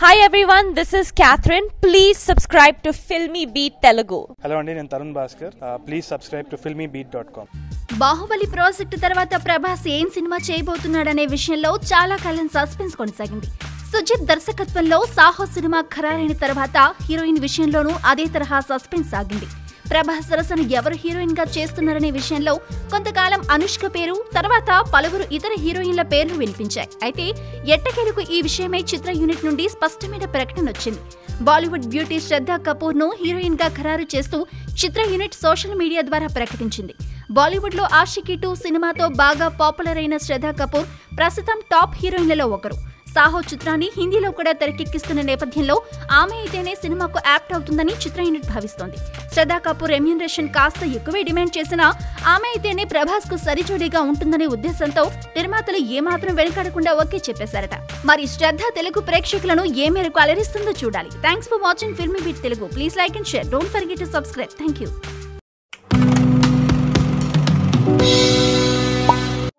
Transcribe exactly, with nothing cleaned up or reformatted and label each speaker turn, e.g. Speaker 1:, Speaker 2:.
Speaker 1: Hi everyone, this is Catherine. Please subscribe to Filmy Beat Telugu.
Speaker 2: Hello andi, nenu Tarun Bhaskar. Uh, please subscribe to filmy beat dot com.
Speaker 3: Baahubali project తర్వాత ప్రభాస్ ఏం cinema చేయబోతున్నాడనే విషయంలో చాలా కాలం suspense కొనసాగింది. సుజిత్ దర్శకత్వంలో Saaho cinema ఖరారైన తర్వాత heroine విషయంలోనూ అదే తరహా సస్పెన్స్ సాగింది. ప్రభాస్ సరసన ఎవరు హీరోయిన్ గా చేస్తున్నారనే విషయంలో కొంతకాలం అనుష్క పేరు, తర్వాత పలువురు ఇతర హీరోయిన్ల పేర్లు వినిపించాయి. అయితే ఎట్టకేలకు ఈ విషయమై చిత్ర యూనిట్ నుండి స్పష్టమైన ప్రకటన వచ్చింది. బాలీవుడ్ బ్యూటీ శ్రద్ధా కపూర్ ను హీరోయిన్ గా ఖరారు చేస్తూ చిత్ర యూనిట్ సోషల్ మీడియా ద్వారా ప్రకటించింది. బాలీవుడ్ లో ఆషికీ టూ సినిమాతో బాగా పాపులర్ అయిన శ్రద్ధా కపూర్ ప్రస్తుతం టాప్ హీరోయిన్లలో ఒకరు. సాహో చిత్రాన్ని హిందీలో కూడా తెరకెక్కిస్తున్న నేపథ్యంలో ఆమె అయితేనే సినిమాకు యాప్ట్ అవుతుందని చిత్ర యూనిట్ భావిస్తోంది. శ్రద్ధా కపూర్ రెమ్యూనరేషన్ కాస్త ఎక్కువే డిమాండ్ చేసినా ఆమె అయితేనే ప్రభాస్ కు సరిజోడిగా ఉంటుందనే ఉద్దేశంతో నిర్మాతలు ఏమాత్రం వెనకాడకుండా ఓకే చెప్పేశారట. మరి శ్రద్ధ తెలుగు ప్రేక్షకులను ఏ మేరకు అలరిస్తుందో చూడాలి. Thanks for watching filmy beat Telugu. Please like and share. Don't forget to subscribe. Thank you.